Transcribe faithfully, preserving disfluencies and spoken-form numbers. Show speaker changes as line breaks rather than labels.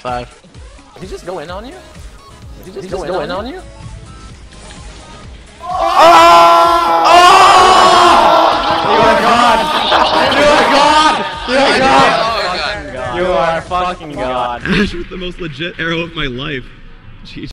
side.
Did he just go in on you? Did he just, Did he go, just go in on you?
Oh! You are God! You are God! You are God! You are fucking God!
Ash with the most legit arrow of my life. Jeez.